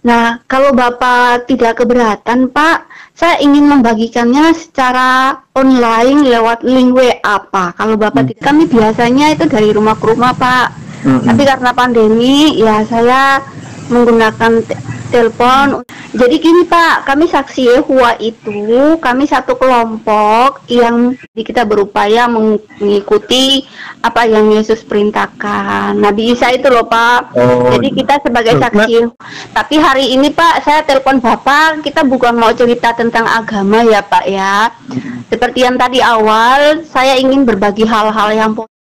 Nah, kalau Bapak tidak keberatan, Pak, saya ingin membagikannya secara online lewat link WA, Pak. Kalau Bapak tidak, kami biasanya itu dari rumah ke rumah, Pak. Tapi karena pandemi, ya saya menggunakan telepon. Jadi gini, Pak, kami saksi Yehova itu, kami satu kelompok yang kita berupaya mengikuti apa yang Yesus perintahkan. Nabi Isa itu loh, Pak. Jadi kita sebagai saksi. Tapi hari ini, Pak, saya telepon Bapak, kita bukan mau cerita tentang agama ya, Pak ya. Seperti yang tadi awal, saya ingin berbagi hal-hal yang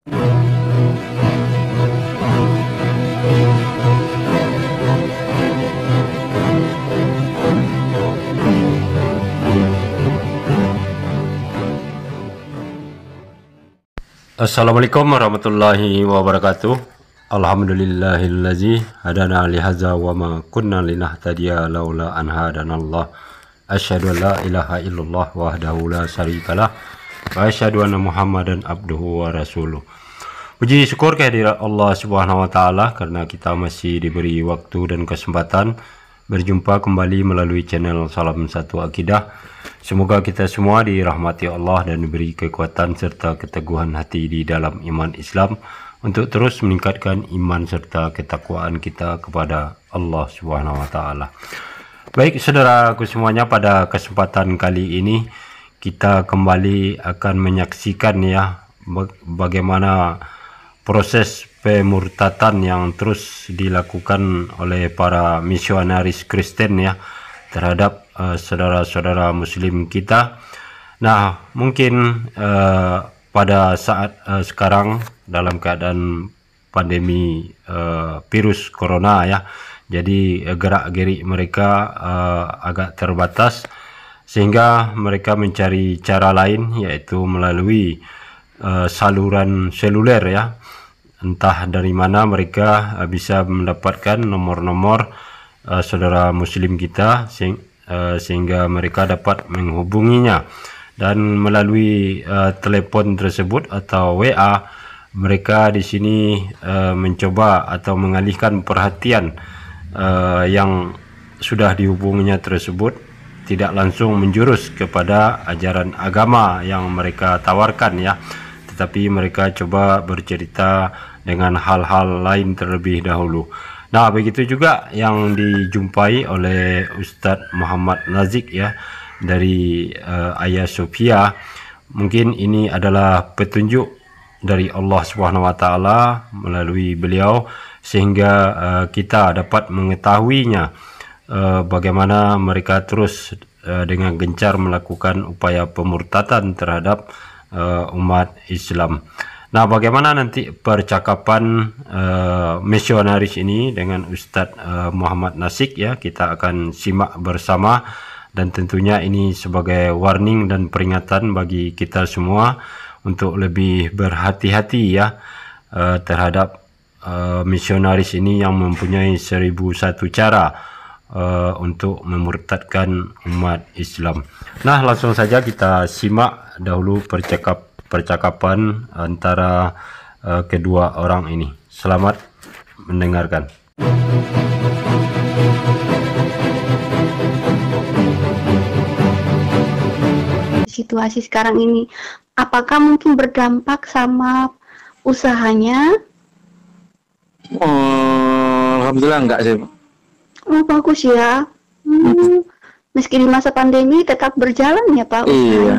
Assalamualaikum warahmatullahi wabarakatuh. Alhamdulillahillazi hadana lihaza wa ma kunna linahtadiya laula an hadanallah. Asyhadu an la ilaha illallah wahdahu la syarikalah wa asyhadu anna Muhammadan abduhu wa rasuluh. Puji syukur kehadirat Allah Subhanahu wa taala karena kita masih diberi waktu dan kesempatan berjumpa kembali melalui channel Salam Satu Akidah. Semoga kita semua dirahmati Allah dan diberi kekuatan serta keteguhan hati di dalam iman Islam untuk terus meningkatkan iman serta ketakwaan kita kepada Allah Subhanahu wa taala. Baik saudaraku semuanya, pada kesempatan kali ini kita kembali akan menyaksikan ya bagaimana proses pemurtatan yang terus dilakukan oleh para misionaris Kristen ya terhadap saudara-saudara muslim kita. Nah, mungkin pada saat sekarang dalam keadaan pandemi virus corona ya, jadi gerak-gerik mereka agak terbatas sehingga mereka mencari cara lain, yaitu melalui saluran seluler ya. Entah dari mana mereka bisa mendapatkan nomor-nomor saudara muslim kita sehingga mereka dapat menghubunginya, dan melalui telepon tersebut atau WA mereka di sini mencoba atau mengalihkan perhatian yang sudah dihubunginya tersebut tidak langsung menjurus kepada ajaran agama yang mereka tawarkan ya, tetapi mereka coba bercerita dengan hal-hal lain terlebih dahulu. Nah, begitu juga yang dijumpai oleh Ustadz Muhammad Nazik ya dari Ayah Sophia. Mungkin ini adalah petunjuk dari Allah Subhanahu wa taala melalui beliau sehingga kita dapat mengetahuinya bagaimana mereka terus dengan gencar melakukan upaya pemurtatan terhadap umat Islam. Nah, bagaimana nanti percakapan misionaris ini dengan Ustadz Muhammad Nazik ya, kita akan simak bersama, dan tentunya ini sebagai warning dan peringatan bagi kita semua untuk lebih berhati-hati ya terhadap misionaris ini yang mempunyai 1001 cara untuk memurtadkan umat Islam. Nah, langsung saja kita simak dahulu percakapan antara kedua orang ini. Selamat mendengarkan. Situasi sekarang ini, apakah mungkin berdampak sama usahanya? Alhamdulillah enggak sih. Oh, bagus ya. Meski di masa pandemi tetap berjalan ya Pak usahanya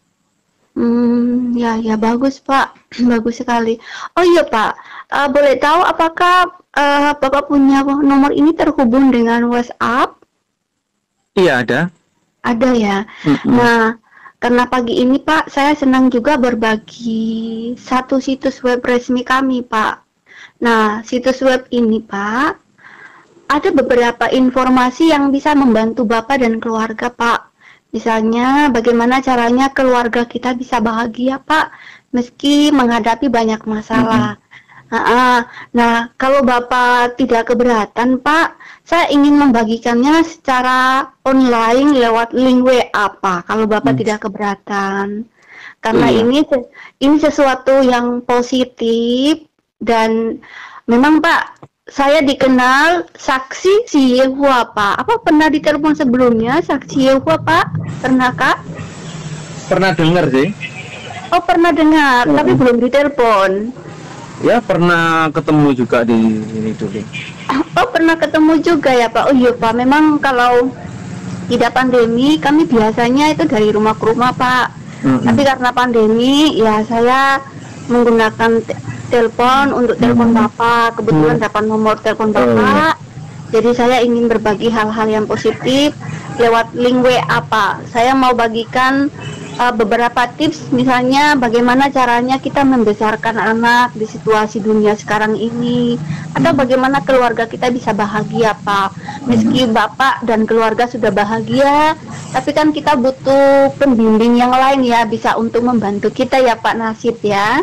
ya. Ya bagus Pak, bagus sekali. Oh iya Pak, boleh tahu apakah Bapak punya nomor ini terhubung dengan WhatsApp? Iya, ada. Ada ya. Nah, karena pagi ini Pak, saya senang juga berbagi satu situs web resmi kami Pak. Nah, situs web ini Pak, ada beberapa informasi yang bisa membantu Bapak dan keluarga Pak. Misalnya bagaimana caranya keluarga kita bisa bahagia Pak, meski menghadapi banyak masalah. Nah, kalau Bapak tidak keberatan Pak, saya ingin membagikannya secara online lewat link WA Pak, kalau Bapak tidak keberatan. Karena ini sesuatu yang positif, dan memang Pak, saya dikenal saksi si Yehua, Pak. Apa pernah ditelepon sebelumnya saksi Yehua, Pak? Pernah, Kak? Pernah dengar sih. Oh, pernah dengar, tapi belum ditelepon. Ya pernah ketemu juga di ini dulu. Oh, pernah ketemu juga ya, Pak. Oh iya, Pak. Memang kalau tidak pandemi, kami biasanya itu dari rumah ke rumah, Pak. Tapi karena pandemi, ya saya menggunakan telepon untuk telepon Bapak. Kebetulan dapat nomor telepon Bapak. Jadi saya ingin berbagi hal-hal yang positif lewat link WA, Pak. Saya mau bagikan beberapa tips, misalnya bagaimana caranya kita membesarkan anak di situasi dunia sekarang ini, atau bagaimana keluarga kita bisa bahagia, Pak. Meski Bapak dan keluarga sudah bahagia, tapi kan kita butuh pembimbing yang lain ya, bisa untuk membantu kita ya, Pak Nasib ya.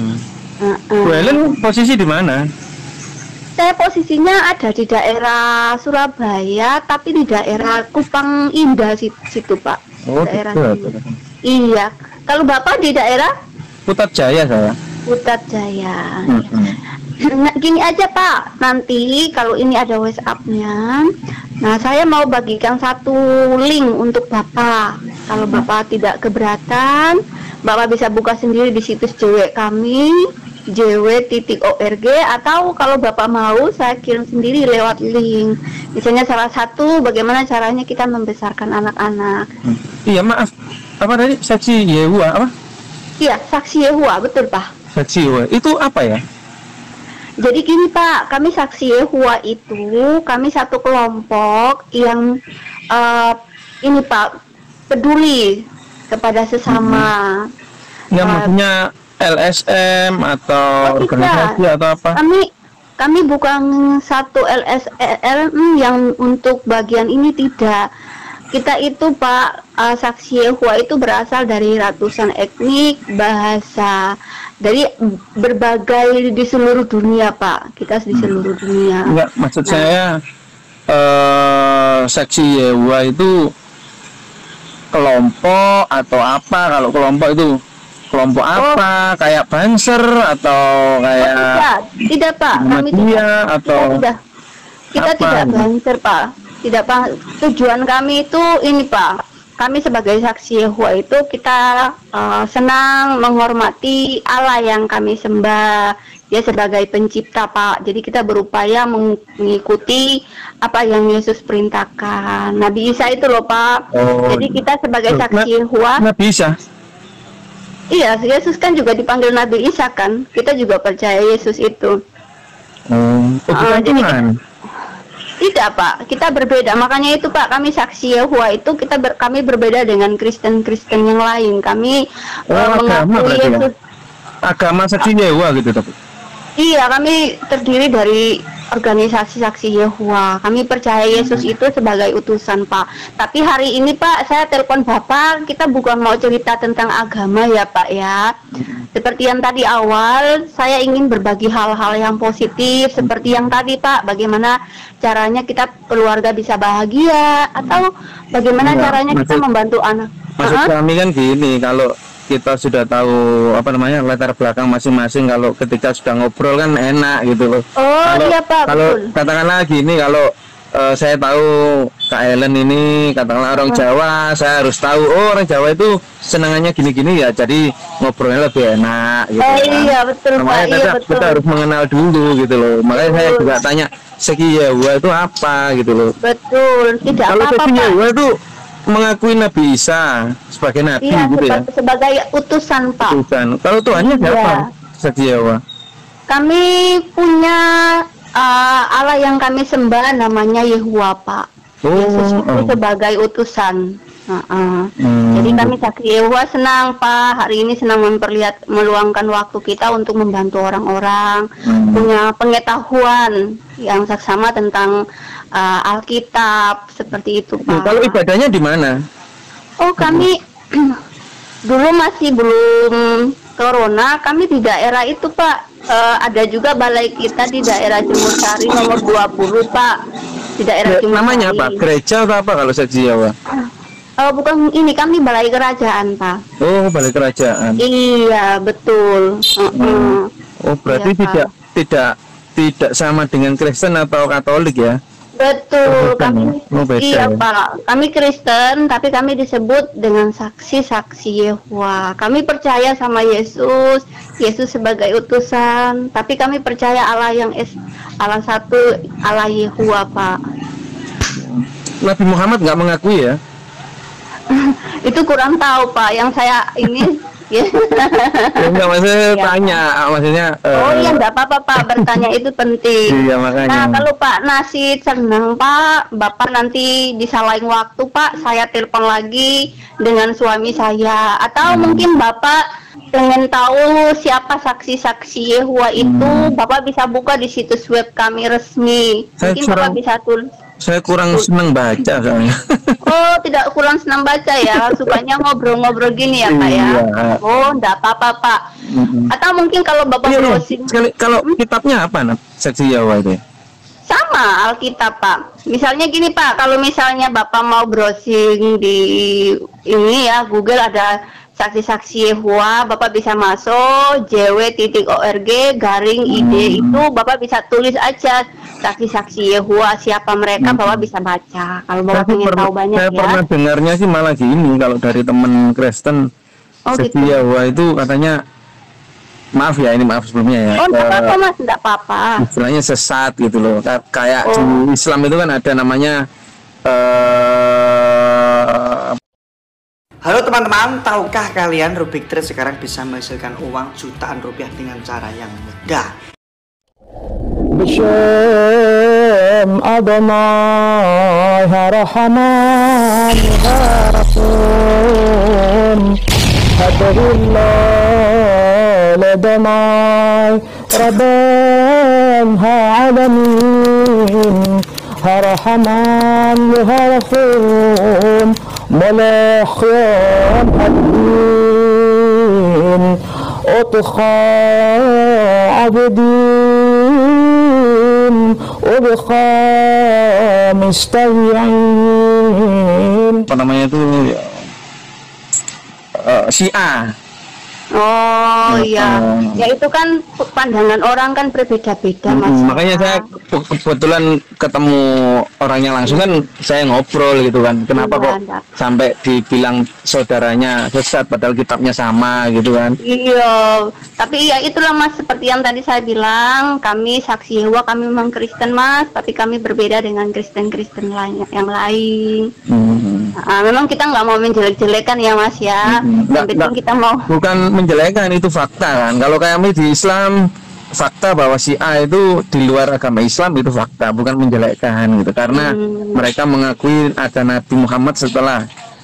Bu Helen posisi di mana? Saya posisinya ada di daerah Surabaya, tapi di daerah Kupang Indah situ, Pak. Oh, daerah gitu. sini. Iya, kalau Bapak di daerah Putat Jaya saya. Putat Jaya. Nah, gini aja Pak, nanti kalau ini ada WhatsApp-nya, nah saya mau bagikan satu link untuk Bapak. Kalau Bapak tidak keberatan, Bapak bisa buka sendiri di situs JW kami, jw.org, atau kalau Bapak mau saya kirim sendiri lewat link. Misalnya salah satu bagaimana caranya kita membesarkan anak-anak. Iya, maaf. Apa tadi? Saksi Yehua apa? Iya, saksi Yehua, betul Pak. Saksi Yehua. Itu apa ya? Jadi gini Pak, kami saksi Yehua itu, kami satu kelompok yang ini Pak, peduli kepada sesama. Yang maksudnya LSM atau organisasi atau apa? Kami bukan satu LSM yang untuk bagian ini, tidak. Kita itu Pak, saksi Yehua itu berasal dari ratusan etnik, bahasa, dari berbagai di seluruh dunia Pak. Kita di seluruh dunia. Enggak, maksud saya saksi Yehua itu kelompok atau apa? Kalau kelompok itu kelompok apa? Kayak Banser atau kayak tidak Pak. Kami tidak. Kita tidak Banser Pak. Tidak Pak, tujuan kami itu ini Pak, kami sebagai saksi Yehua itu kita senang menghormati Allah yang kami sembah, dia sebagai pencipta Pak. Jadi kita berupaya mengikuti apa yang Yesus perintahkan, Nabi Isa itu loh Pak. Jadi kita sebagai saksi Yehua, Nabi Isa? Iya, Yesus kan juga dipanggil Nabi Isa kan, kita juga percaya Yesus itu. Jadi tidak Pak, kita berbeda. Makanya itu Pak, kami saksi Yehua itu kami berbeda dengan Kristen-Kristen yang lain. Kami mengakui Yesus. Agama saksi Yehua gitu tapi. Iya, kami terdiri dari organisasi saksi Yehua. Kami percaya Yesus itu sebagai utusan Pak. Tapi hari ini Pak, saya telepon Bapak, kita bukan mau cerita tentang agama ya Pak ya. Seperti yang tadi awal, saya ingin berbagi hal-hal yang positif. Seperti yang tadi Pak, bagaimana caranya kita keluarga bisa bahagia, atau bagaimana caranya kita membantu anak. Maksud kami kan gini, kalau kita sudah tahu apa namanya latar belakang masing-masing, kalau ketika sudah ngobrol kan enak gitu loh. Iya Pak, kalau betul. katakanlah gini, kalau saya tahu Kak Helen ini katakanlah orang Jawa, saya harus tahu orang Jawa itu senangannya gini-gini ya, jadi ngobrolnya lebih enak gitu kan. Iya betul Pak, iya betul. Kita harus mengenal dulu gitu loh. Makanya saya juga tanya Seki Yehua itu apa gitu loh. Betul, tidak kalau apa-apa Seki Pak. Yehua itu mengakui Nabi Isa sebagai nabi gitu ya. Sebagai utusan Pak. Utusan. Kalau Tuhannya siapa? Seki Yehua. Kami punya Allah yang kami sembah namanya Yehua Pak. Yesus itu sebagai utusan. Jadi kami saksi Yehua senang Pak, hari ini senang meluangkan waktu kita untuk membantu orang-orang punya pengetahuan yang saksama tentang Alkitab, seperti itu Pak. Kalau ibadahnya di mana? Kami dulu masih belum corona, kami di daerah itu Pak. Ada juga balai kita di daerah Jemur Sari nomor 20 Pak. Di daerah Jemur Sari. Namanya apa? Gereja atau apa kalau saksi Yehua? Bukan, ini kami balai kerajaan Pak. Oh, balai kerajaan. Iya betul. Berarti iya, tidak sama dengan Kristen atau Katolik ya? Betul, Bukan, kami oh, beda iya ya? Pak. Kami Kristen, tapi kami disebut dengan saksi-saksi Yehova. Kami percaya sama Yesus, Yesus sebagai utusan. Tapi kami percaya Allah satu, Allah Yehova, Pak. Nabi Muhammad nggak mengakui ya? Itu kurang tahu, Pak. Yang saya ini ya. Ya, enggak, maksudnya Ya, tanya, maksudnya. Oh iya, enggak apa-apa Pak, bertanya itu penting. Iya, makanya. Nah, kalau Pak Nasid senang Pak, Bapak nanti bisa lain waktu Pak, saya telepon lagi dengan suami saya. Atau mungkin Bapak pengen tahu siapa saksi-saksi Yehova itu, Bapak bisa buka di situs web kami resmi. Saya Mungkin Bapak bisa tulis. Saya kurang senang baca soalnya. Oh, tidak kurang senang baca ya, sukanya ngobrol-ngobrol gini ya Pak ya. Iya. Oh, enggak apa-apa Pak. Atau mungkin kalau Bapak Iya, browsing sekali, kalau kitabnya apa, saksi Yahwa itu? sama Alkitab Pak. Misalnya gini Pak, kalau misalnya Bapak mau browsing di ini ya Google ada saksi-saksi Yehova, Bapak bisa masuk jw.org /id itu Bapak bisa tulis aja saksi-saksi Yehova siapa mereka, Bapak bisa baca. Kalau Bapak pengen tahu banyak Saya ya. pernah dengarnya sih malah gini, kalau dari teman Kristen, Oh, saksi gitu. Yahwa itu katanya, maaf ya, ini maaf sebelumnya ya. Oh, enggak apa-apa Mas, enggak apa-apa. Istilahnya sesat gitu loh. Kayak Oh. di Islam itu kan ada namanya Halo teman-teman, tahukah kalian Rubik Trade sekarang bisa menghasilkan uang jutaan rupiah dengan cara yang mudah? بشام أضماي رحمان غافون هدر الله لدماي ربانها عالمين هرحمان هرخون ملاح يوم الدين أطخى عبدين وبخى مستويعين apa namanya itu Syiah. Oh iya, ya itu kan pandangan orang kan berbeda-beda Mas. Makanya saya kebetulan ketemu orangnya langsung kan, saya ngobrol gitu kan. Kenapa Iya, kok enggak. sampai dibilang saudaranya sesat padahal kitabnya sama gitu kan? Iya, tapi ya itulah Mas, seperti yang tadi saya bilang, kami saksi Yehova, kami memang Kristen Mas, tapi kami berbeda dengan Kristen-Kristen lain yang lain. Nah, memang kita nggak mau menjelek-jelekan ya Mas ya. Yang penting kita mau. Bukan menjelekkan, itu fakta kan. Kalau kami di Islam, fakta bahwa Syiah itu di luar agama Islam itu fakta, bukan menjelekkan gitu. Karena mereka mengakui ada Nabi Muhammad setelah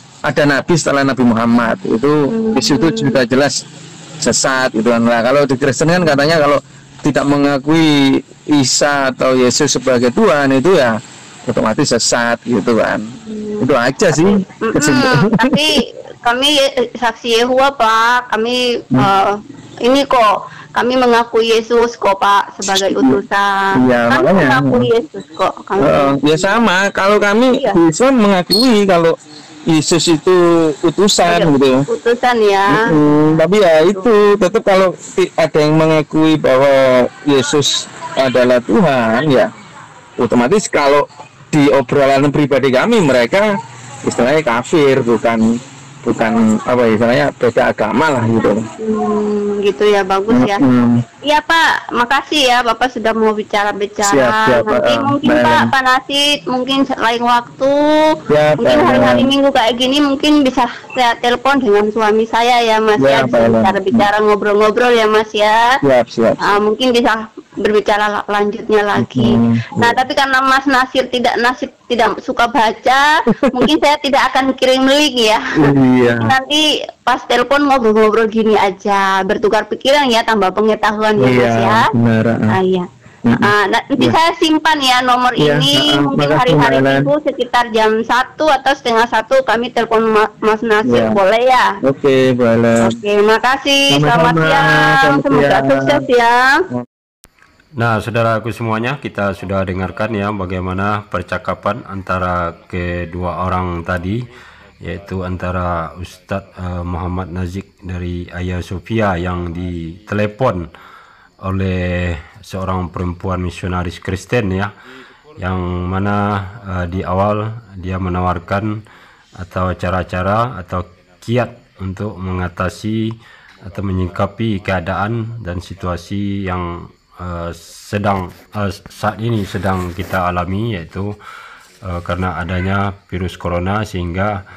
Nabi Muhammad. Itu di situ juga jelas sesat gitu kan. Nah, kalau di Kristen kan katanya kalau tidak mengakui Isa atau Yesus sebagai Tuhan itu ya otomatis sesat gitu kan. Itu aja sih kesimpulan. Tapi kami saksi Yehova Pak, kami ini kok kami mengakui Yesus kok Pak sebagai utusan. Iya, Kami makanya. mengakui Yesus kok. Kami Ya sama, kalau kami Iya. di Islam mengakui kalau Yesus itu utusan gitu. utusan ya. Tapi ya itu tetap kalau ada yang mengakui bahwa Yesus adalah Tuhan ya otomatis kalau di obrolan pribadi kami mereka istilahnya kafir, bukan apa ya, istilahnya beda agama lah gitu. Gitu ya, bagus ya. Iya Pak, makasih ya Bapak sudah mau bicara-bicara. Siap, Nanti mungkin Mbak Pak Nasid mungkin lain waktu, Siap, mungkin Mbak hari-hari Minggu kayak gini mungkin bisa saya telepon dengan suami saya ya Mas ya, Siap, bisa Mbak. bicara-bicara ngobrol-ngobrol ya Mas ya. Siap. Mungkin bisa berbicara lanjutnya lagi. Nah, tapi karena Mas Nasir tidak suka baca, mungkin saya tidak akan kirim link ya. Iya. Nanti pas telepon ngobrol-ngobrol gini aja, bertukar pikiran ya, tambah pengetahuan ya Mas ya. Benar. Iya. Nanti saya simpan ya nomor Iya, ini, mungkin makasih, hari-hari Mbak Ellen. Minggu sekitar jam 1 atau setengah 1 kami telepon Mas Nasir, Iya. boleh ya? Oke, boleh. Oke, makasih. Selamat Sama-sama. siang. Selamat Semoga siang. sukses ya. Nah, saudaraku semuanya, kita sudah dengarkan ya bagaimana percakapan antara kedua orang tadi, yaitu antara Ustadz Muhammad Nazik dari Ayah Sofia yang ditelepon oleh seorang perempuan misionaris Kristen ya, yang mana di awal dia menawarkan atau cara-cara atau kiat untuk mengatasi atau menyikapi keadaan dan situasi yang saat ini sedang kita alami, yaitu karena adanya virus corona, sehingga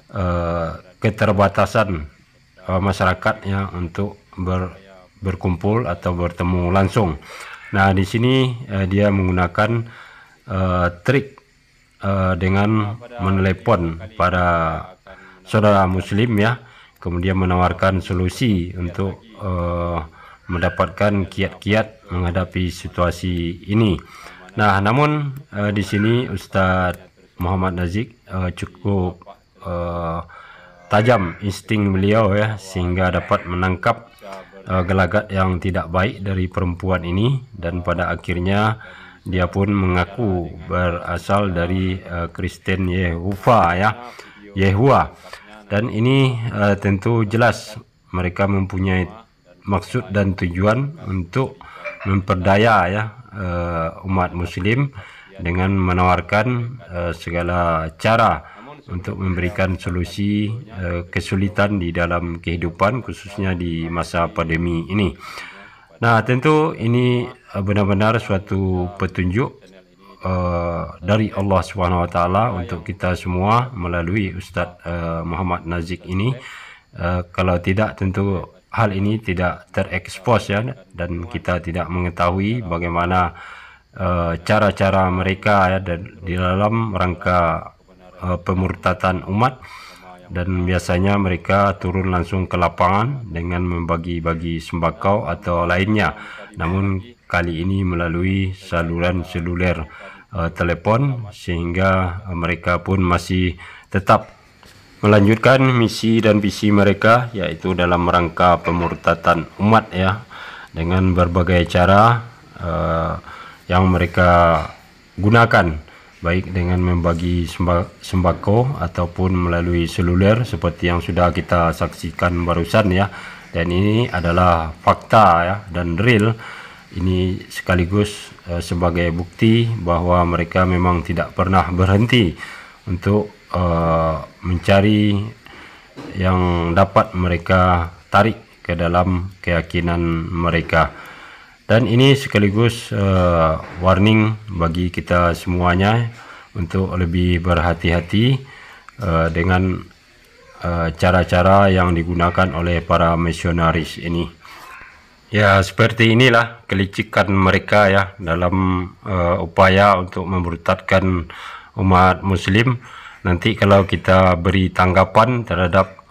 keterbatasan masyarakat ya untuk berkumpul atau bertemu langsung. Nah, di sini dia menggunakan trik dengan menelepon para saudara muslim ya, kemudian menawarkan solusi untuk mendapatkan kiat-kiat menghadapi situasi ini. Nah, namun di sini Ustadz Muhammad Nazik cukup tajam insting beliau ya, sehingga dapat menangkap gelagat yang tidak baik dari perempuan ini, dan pada akhirnya dia pun mengaku berasal dari Kristen Yehua, dan ini tentu jelas mereka mempunyai maksud dan tujuan untuk memperdaya ya umat muslim dengan menawarkan segala cara untuk memberikan solusi kesulitan di dalam kehidupan, khususnya di masa pandemi ini. Nah, tentu ini benar-benar suatu petunjuk dari Allah SWT untuk kita semua melalui Ustadz Muhammad Nazik ini. Kalau tidak, tentu hal ini tidak terekspos ya, dan kita tidak mengetahui bagaimana cara-cara mereka ya, dan di dalam rangka pemurtatan umat, dan biasanya mereka turun langsung ke lapangan dengan membagi-bagi sembakau atau lainnya. Namun kali ini melalui saluran seluler telepon, sehingga mereka pun masih tetap melanjutkan misi dan visi mereka, yaitu dalam rangka pemurtatan umat ya, dengan berbagai cara yang mereka gunakan, baik dengan membagi sembako ataupun melalui seluler seperti yang sudah kita saksikan barusan ya. Dan ini adalah fakta ya, dan real. Ini sekaligus sebagai bukti bahwa mereka memang tidak pernah berhenti untuk mencari yang dapat mereka tarik ke dalam keyakinan mereka. Dan ini sekaligus warning bagi kita semuanya untuk lebih berhati-hati dengan cara-cara yang digunakan oleh para misionaris ini. Ya, seperti inilah kelicikan mereka ya, dalam upaya untuk memurtadkan umat muslim. Nanti kalau kita beri tanggapan terhadap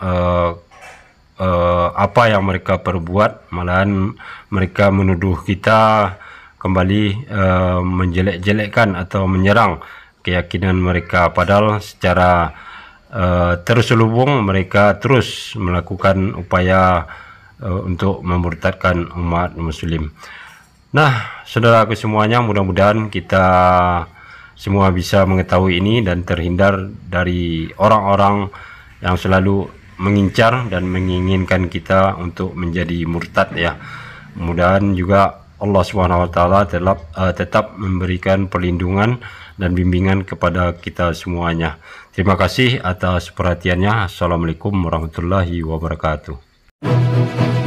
apa yang mereka perbuat, malahan mereka menuduh kita kembali menjelek-jelekkan atau menyerang keyakinan mereka, padahal secara terselubung mereka terus melakukan upaya untuk memurtadkan umat muslim. Nah, saudaraku semuanya, mudah-mudahan kita semua bisa mengetahui ini dan terhindar dari orang-orang yang selalu mengincar dan menginginkan kita untuk menjadi murtad ya. Mudah-mudahan juga Allah SWT tetap memberikan perlindungan dan bimbingan kepada kita semuanya. Terima kasih atas perhatiannya. Assalamualaikum warahmatullahi wabarakatuh.